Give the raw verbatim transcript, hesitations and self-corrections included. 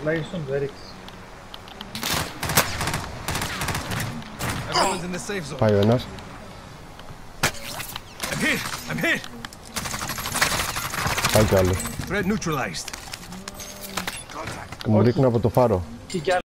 Τουλάχιστον το έριξες. Πάει ο ένας. Πάει κι άλλος. Και μου ρίχνει από το φάρο.